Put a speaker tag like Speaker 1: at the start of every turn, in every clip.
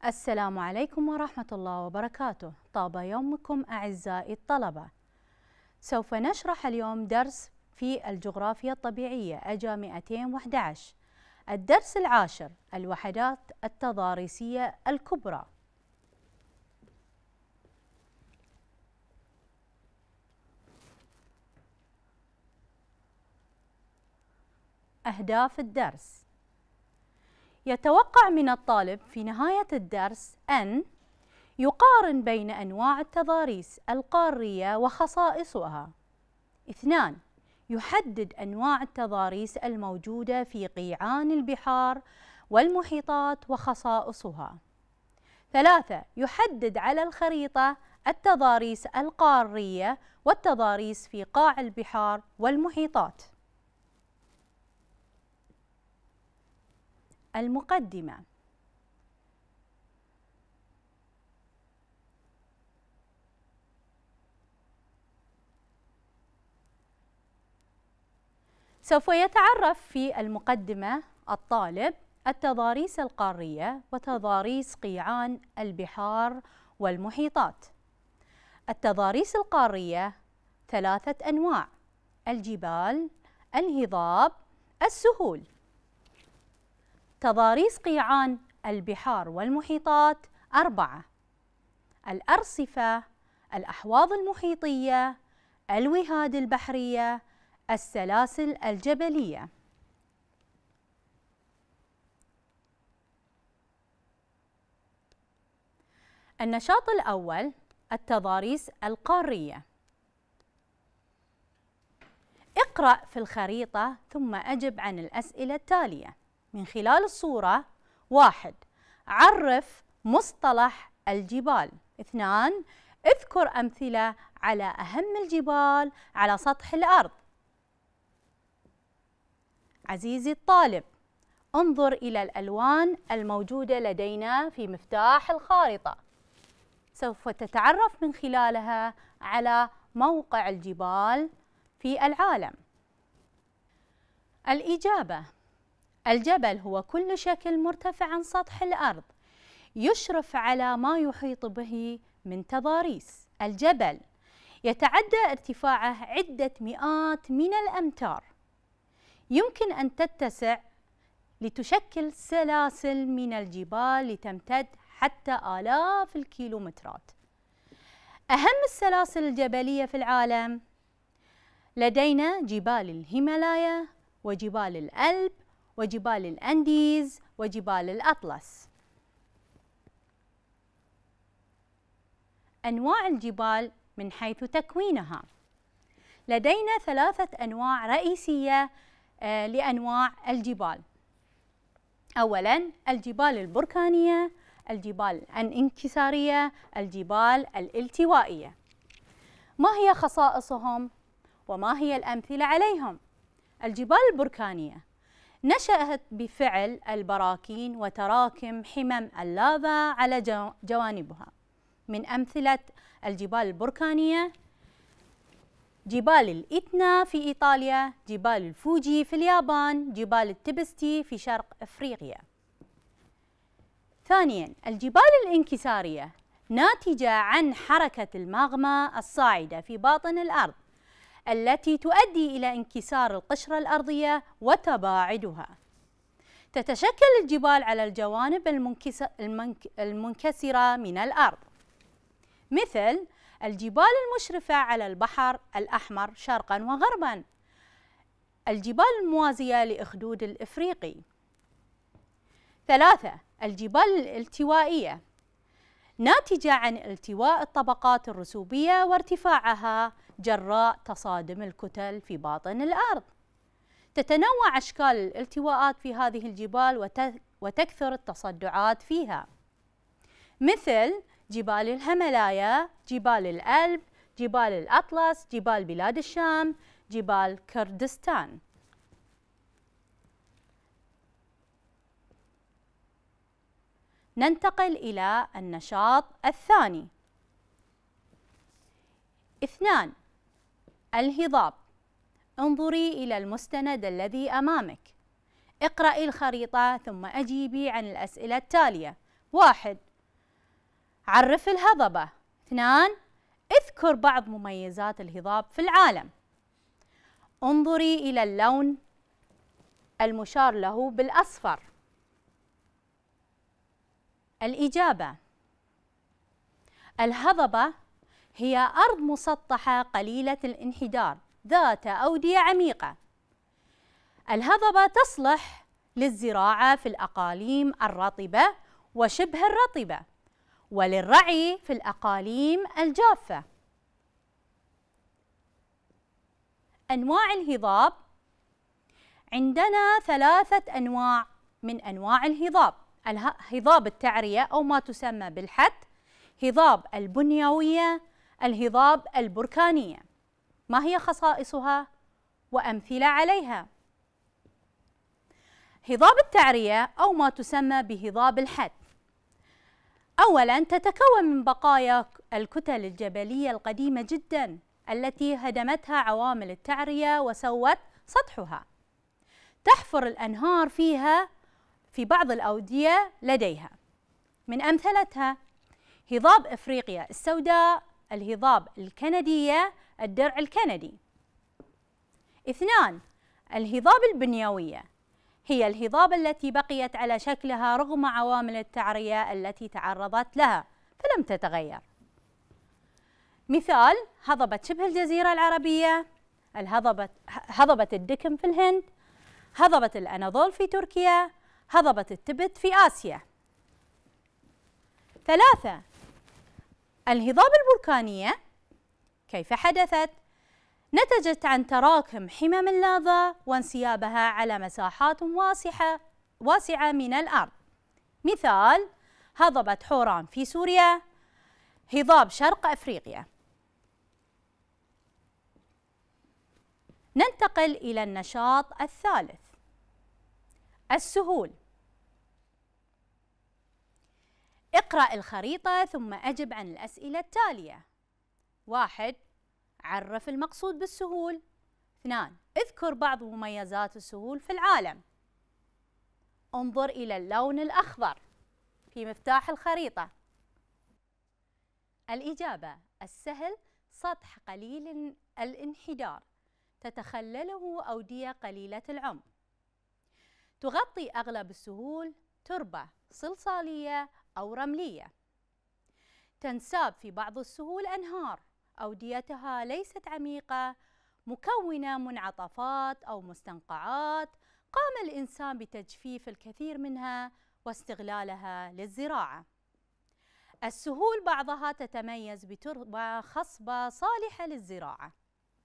Speaker 1: السلام عليكم ورحمة الله وبركاته. طاب يومكم أعزائي الطلبة. سوف نشرح اليوم درس في الجغرافيا الطبيعية أجا 211، الدرس العاشر، الوحدات التضاريسية الكبرى. أهداف الدرس: يتوقع من الطالب في نهاية الدرس أن يقارن بين أنواع التضاريس القارية وخصائصها. 2. يحدد أنواع التضاريس الموجودة في قيعان البحار والمحيطات وخصائصها. 3. يحدد على الخريطة التضاريس القارية والتضاريس في قاع البحار والمحيطات. المقدمة: سوف يتعرف في المقدمة الطالب التضاريس القارية وتضاريس قيعان البحار والمحيطات. التضاريس القارية 3 أنواع: الجبال، الهضاب، السهول. تضاريس قيعان البحار والمحيطات 4: الأرصفة، الأحواض المحيطية، الوهاد البحرية، السلاسل الجبلية. النشاط الأول: التضاريس القارية. اقرأ في الخريطة ثم أجب عن الأسئلة التالية من خلال الصورة. 1. عرف مصطلح الجبال. 2. اذكر أمثلة على أهم الجبال على سطح الأرض. عزيزي الطالب، انظر إلى الألوان الموجودة لدينا في مفتاح الخارطة، سوف تتعرف من خلالها على موقع الجبال في العالم. الإجابة: الجبل هو كل شكل مرتفع عن سطح الأرض يشرف على ما يحيط به من تضاريس. الجبل يتعدى ارتفاعه عدة مئات من الأمتار، يمكن أن تتسع لتشكل سلاسل من الجبال لتمتد حتى آلاف الكيلومترات. أهم السلاسل الجبلية في العالم لدينا جبال الهيمالايا وجبال الألب وجبال الأنديز وجبال الأطلس. أنواع الجبال من حيث تكوينها: لدينا 3 أنواع رئيسية لأنواع الجبال. أولاً، الجبال البركانية، الجبال الانكسارية، الجبال الالتوائية. ما هي خصائصهم وما هي الأمثلة عليهم؟ الجبال البركانية نشأت بفعل البراكين وتراكم حمم اللافا على جوانبها. من أمثلة الجبال البركانية: جبال الإتنا في إيطاليا، جبال الفوجي في اليابان، جبال التبستي في شرق أفريقيا. ثانياً، الجبال الانكسارية ناتجة عن حركة الماغما الصاعدة في باطن الأرض التي تؤدي إلى انكسار القشرة الأرضية وتباعدها. تتشكل الجبال على الجوانب المنكسرة من الأرض، مثل الجبال المشرفة على البحر الأحمر شرقاً وغرباً، الجبال الموازية لأخدود الإفريقي. 3. الجبال الالتوائية ناتجة عن التواء الطبقات الرسوبية وارتفاعها جراء تصادم الكتل في باطن الأرض. تتنوع أشكال الالتواءات في هذه الجبال وتكثر التصدعات فيها، مثل جبال الهيمالايا، جبال الألب، جبال الأطلس، جبال بلاد الشام، جبال كردستان. ننتقل إلى النشاط الثاني. 2. الهضاب. انظري إلى المستند الذي أمامك، اقرأي الخريطة ثم أجيبي عن الأسئلة التالية. 1. عرف الهضبة. 2. اذكر بعض مميزات الهضاب في العالم. انظري إلى اللون المشار له بالأصفر. الإجابة: الهضبة هي أرض مسطحة قليلة الانحدار ذات أودية عميقة. الهضبة تصلح للزراعة في الأقاليم الرطبة وشبه الرطبة، وللرعي في الأقاليم الجافة. أنواع الهضاب: عندنا 3 أنواع من أنواع الهضاب: هضاب التعرية أو ما تسمى بالحت، هضاب البنيوية، الهضاب البركانية. ما هي خصائصها وأمثلة عليها؟ هضاب التعرية أو ما تسمى بهضاب الحت، أولاً تتكون من بقايا الكتل الجبلية القديمة جداً التي هدمتها عوامل التعرية وسوت سطحها. تحفر الأنهار فيها في بعض الأودية لديها. من أمثلتها هضاب إفريقيا السوداء، الهضاب الكندية، الدرع الكندي. 2. الهضاب البنيوية هي الهضاب التي بقيت على شكلها رغم عوامل التعرية التي تعرضت لها فلم تتغير. مثال: هضبة شبه الجزيرة العربية، هضبة الدكم في الهند، هضبة الأناضول في تركيا، هضبة التبت في آسيا. 3. الهضاب البركانية كيف حدثت؟ نتجت عن تراكم حمم اللافا وانسيابها على مساحات واسعة من الأرض. مثال: هضبة حوران في سوريا، هضاب شرق أفريقيا. ننتقل إلى النشاط الثالث: السهول. اقرأ الخريطة ثم أجب عن الأسئلة التالية. 1. عرف المقصود بالسهول. 2. اذكر بعض مميزات السهول في العالم. انظر إلى اللون الأخضر في مفتاح الخريطة. الإجابة: السهل سطح قليل الانحدار تتخلله أودية قليلة العمق. تغطي أغلب السهول تربة صلصالية أو رملية. تنساب في بعض السهول أنهار أوديتها ليست عميقة، مكونة منعطفات أو مستنقعات قام الإنسان بتجفيف الكثير منها واستغلالها للزراعة. السهول بعضها تتميز بتربة خصبة صالحة للزراعة.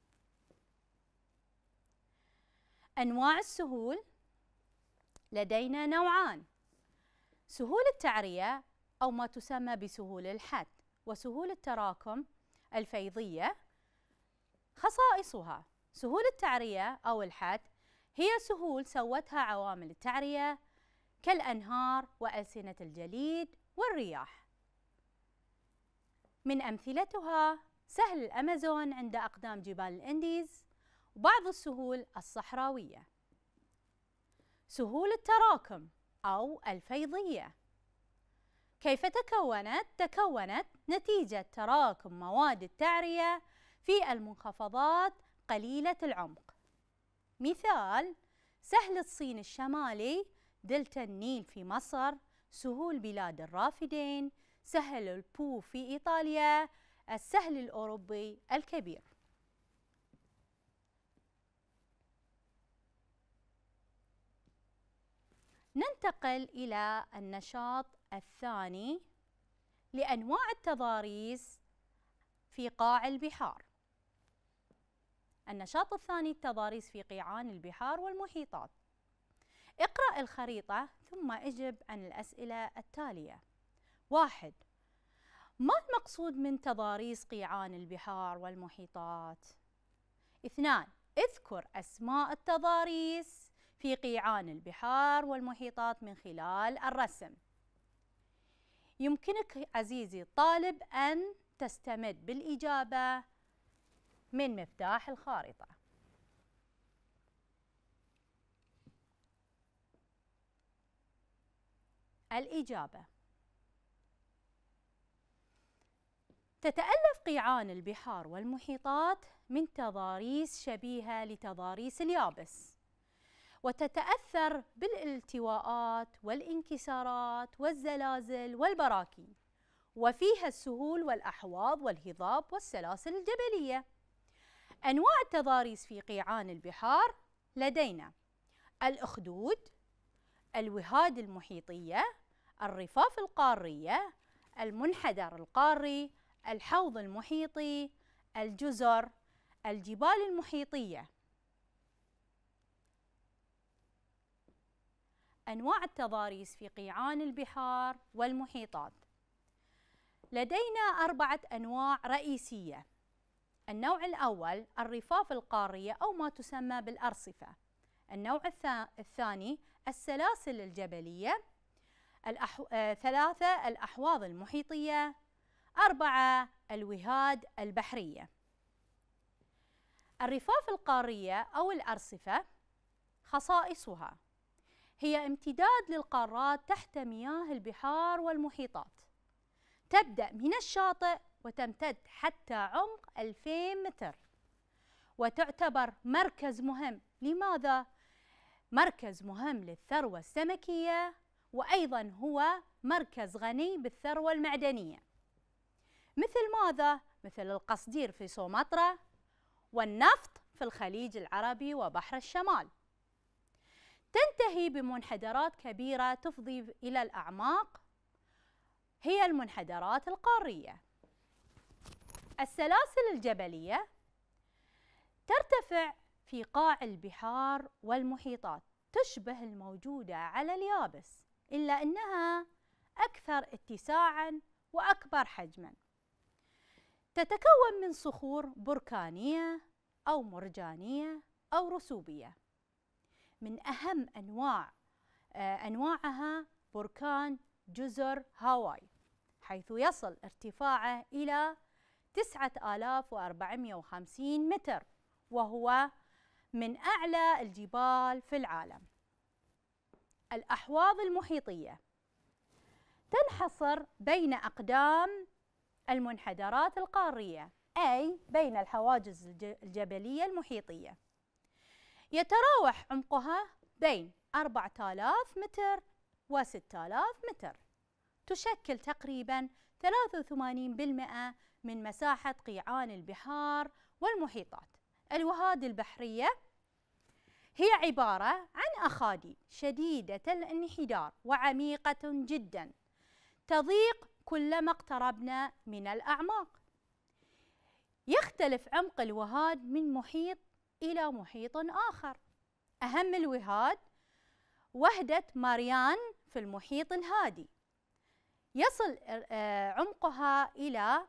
Speaker 1: أنواع السهول: لدينا نوعان: سهول التعرية أو ما تسمى بسهول الحت، وسهول التراكم الفيضية. خصائصها: سهول التعرية أو الحت هي سهول سوتها عوامل التعرية كالأنهار وألسنة الجليد والرياح. من أمثلتها سهل الأمازون عند أقدام جبال الأنديز وبعض السهول الصحراوية. سهول التراكم أو الفيضية كيف تكونت؟ تكونت نتيجة تراكم مواد التعرية في المنخفضات قليلة العمق. مثال: سهل الصين الشمالي، دلتا النيل في مصر، سهول بلاد الرافدين، سهل البو في إيطاليا، السهل الأوروبي الكبير. ننتقل إلى النشاط الثاني لأنواع التضاريس في قاع البحار. النشاط الثاني: التضاريس في قيعان البحار والمحيطات. اقرأ الخريطة ثم اجب عن الأسئلة التالية. 1. ما المقصود من تضاريس قيعان البحار والمحيطات؟ 2. اذكر أسماء التضاريس في قيعان البحار والمحيطات من خلال الرسم. يمكنك عزيزي الطالب أن تستمد بالإجابة من مفتاح الخارطة. الإجابة: تتألف قيعان البحار والمحيطات من تضاريس شبيهة لتضاريس اليابس، وتتأثر بالالتواءات والانكسارات والزلازل والبراكين، وفيها السهول والأحواض والهضاب والسلاسل الجبلية. أنواع التضاريس في قيعان البحار: لدينا الأخدود، الوهاد المحيطية، الرفاف القارية، المنحدر القاري، الحوض المحيطي، الجزر، الجبال المحيطية. أنواع التضاريس في قيعان البحار والمحيطات: لدينا 4 أنواع رئيسية. النوع الأول الرفاف القارية أو ما تسمى بالأرصفة. النوع الثاني السلاسل الجبلية. 3 الأحواض المحيطية. 4 الوهاد البحرية. الرفاف القارية أو الأرصفة خصائصها: هي امتداد للقارات تحت مياه البحار والمحيطات، تبدأ من الشاطئ وتمتد حتى عمق 2000 متر، وتعتبر مركز مهم. لماذا؟ مركز مهم للثروة السمكية، وأيضا هو مركز غني بالثروة المعدنية، مثل ماذا؟ مثل القصدير في سومطرة، والنفط في الخليج العربي وبحر الشمال. تنتهي بمنحدرات كبيرة تفضي إلى الأعماق، هي المنحدرات القارية. السلاسل الجبلية ترتفع في قاع البحار والمحيطات، تشبه الموجودة على اليابس، إلا أنها أكثر اتساعاً وأكبر حجماً. تتكون من صخور بركانية أو مرجانية أو رسوبية. من أهم أنواعها بركان جزر هاواي، حيث يصل ارتفاعه إلى 9450 متر، وهو من أعلى الجبال في العالم. الأحواض المحيطية تنحصر بين أقدام المنحدرات القارية، أي بين الحواجز الجبلية المحيطية. يتراوح عمقها بين 4000 متر و 6000 متر، تشكل تقريباً 83% من مساحة قيعان البحار والمحيطات. الوهاد البحرية هي عبارة عن أخاديد شديدة الانحدار وعميقة جداً، تضيق كلما اقتربنا من الأعماق. يختلف عمق الوهاد من محيط إلى محيط آخر. أهم الوهاد وهدة ماريان في المحيط الهادي، يصل عمقها إلى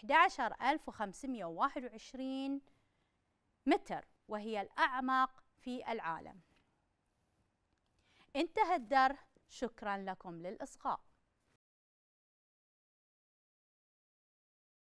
Speaker 1: 11521 متر، وهي الأعمق في العالم. انتهى الدرس، شكراً لكم للإصغاء.